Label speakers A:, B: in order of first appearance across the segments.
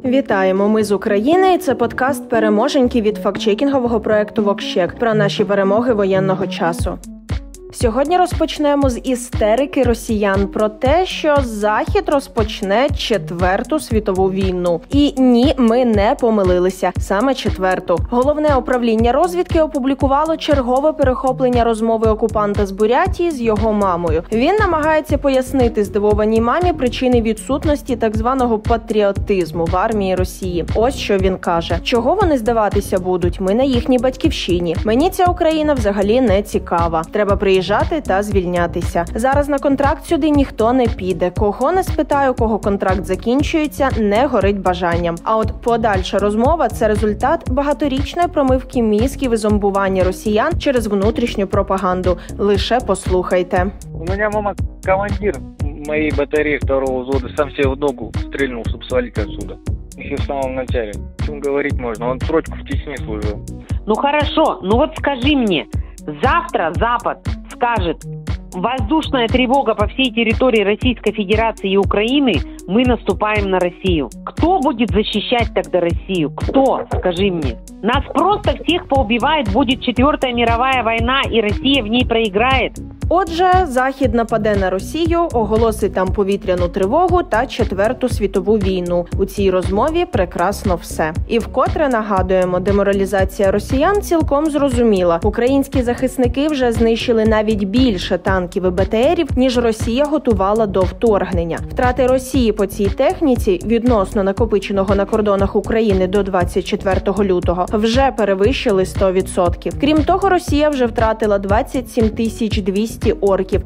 A: Вітаємо! Ми з України, і це подкаст «Переможеньки» від фактчекінгового проєкту «Вокщек» про наші перемоги воєнного часу. Сьогодні розпочнемо з істерики росіян про те, що Захід розпочне четверту світову війну. І ні, ми не помилилися. Саме четверту. Головне управління розвідки опублікувало чергове перехоплення розмови окупанта з Бурятії з його мамою. Він намагається пояснити здивованій мамі причини відсутності так званого патріотизму в армії Росії. Ось що він каже. Чого вони здаватися будуть? Ми на їхній батьківщині. Мені ця Україна взагалі не цікава. Треба приїжджати та звільнятися. Зараз на контракт сюди ніхто не піде. Кого не спитаю, кого контракт закінчується, не горить бажанням. А от подальша розмова – це результат багаторічної промивки мізків і зомбування росіян через внутрішню пропаганду. Лише послухайте.
B: У меня мама командир моей батареи второго взвода, сам себе в ногу стрельнул, чтобы свалить отсюда. Еще в самом начале. О чем говорить можно? Он срочку в Чечне служил.
C: Ну хорошо, ну вот скажи мне, завтра Запад скажет: воздушная тревога по всей территории Российской Федерации и Украины, мы наступаем на Россию. Кто будет защищать тогда Россию? Кто? Скажи мне. Нас просто всех поубивает, будет 4-я мировая война, и Россия в ней проиграет.
A: Отже, Захід нападе на Росію, оголосить там повітряну тривогу та четверту світову війну. У цій розмові прекрасно все. І вкотре нагадуємо, деморалізація росіян цілком зрозуміла. Українські захисники вже знищили навіть більше танків і БТРів, ніж Росія готувала до вторгнення. Втрати Росії по цій техніці, відносно накопиченого на кордонах України до 24 лютого, вже перевищили 100%. Крім того, Росія вже втратила 27 200 орків,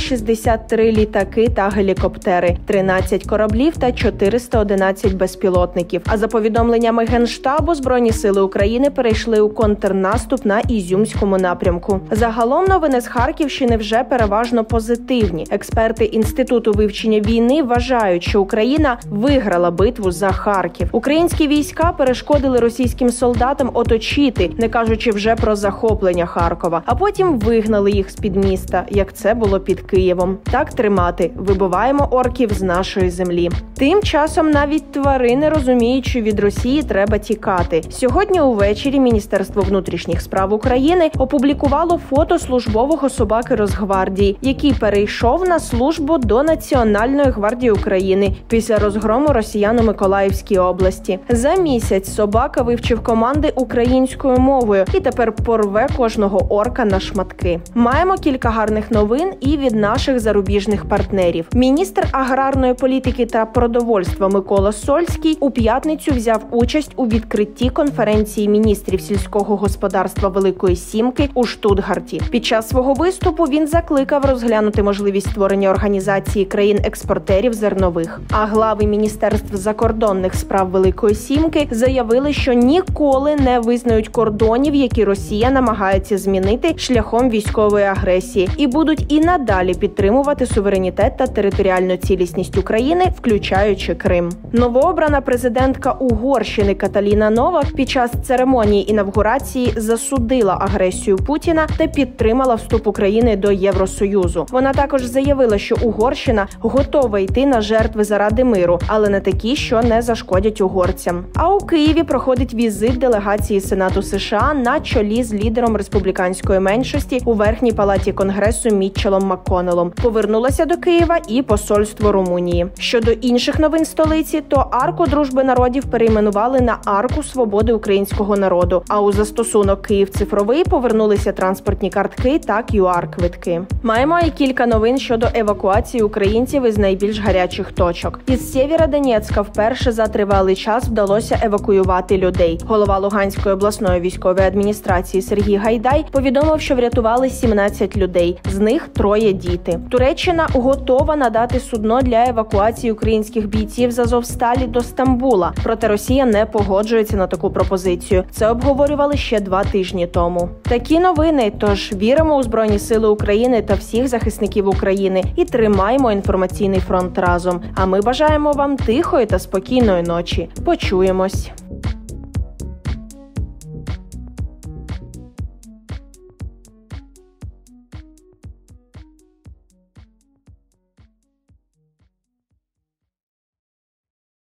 A: 363 літаки та гелікоптери, 13 кораблів та 411 безпілотників. А за повідомленнями Генштабу, Збройні сили України перейшли у контрнаступ на Ізюмському напрямку. Загалом новини з Харківщини вже переважно позитивні. Експерти Інституту вивчення війни вважають, що Україна виграла битву за Харків. Українські війська перешкодили російським солдатам оточити, не кажучи вже про захоплення Харкова, а потім вигнали їх з-під міста, як це було під Києвом. Так тримати. Вибиваємо орків з нашої землі. Тим часом навіть тварини розуміють, що від Росії треба тікати. Сьогодні увечері Міністерство внутрішніх справ України опублікувало фото службового собаки Росгвардії, який перейшов на службу до Національної гвардії України після розгрому росіян у Миколаївській області. За місяць собака вивчив команди українською мовою і тепер порве кожного орка на шматки. Маємо кілька гарних новин і від наших зарубіжних партнерів. Міністр аграрної політики та продовольства Микола Сольський у п'ятницю взяв участь у відкритті конференції міністрів сільського господарства Великої Сімки у Штутгарті. Під час свого виступу він закликав розглянути можливість створення організації країн-експортерів зернових. А глави Міністерств закордонних справ Великої Сімки заявили, що ніколи не визнають кордонів, які Росія намагається змінити шляхом військової агресії, і будуть і надалі підтримувати суверенітет та територіальну цілісність України, включаючи Крим. Новообрана президентка Угорщини Каталіна Новак під час церемонії інавгурації засудила агресію Путіна та підтримала вступ України до Євросоюзу. Вона також заявила, що Угорщина готова йти на жертви заради миру, але не такі, що не зашкодять угорцям. А у Києві проходить візит делегації Сенату США на чолі з лідером республіканської меншості у Верхній палаті Конгресу Мітчелом МакКоннеллом. Повернулося до Києва і посольство Румунії. Щодо інших новин столиці, то Арку дружби народів перейменували на Арку свободи українського народу, а у застосунок Київ цифровий повернулися транспортні картки та QR-квитки. Маємо і кілька новин щодо евакуації українців із найбільш гарячих точок. Із Сєвєродонецька вперше за тривалий час вдалося евакуювати людей. Голова Луганської обласної військової адміністрації Сергій Гайдай повідомив, що врятували 17 людей. З них 3 діти. Туреччина готова надати судно для евакуації українських бійців з Азовсталі до Стамбула. Проте Росія не погоджується на таку пропозицію. Це обговорювали ще 2 тижні тому. Такі новини, тож віримо у Збройні сили України та всіх захисників України і тримаємо інформаційний фронт разом. А ми бажаємо вам тихої та спокійної ночі. Почуємось.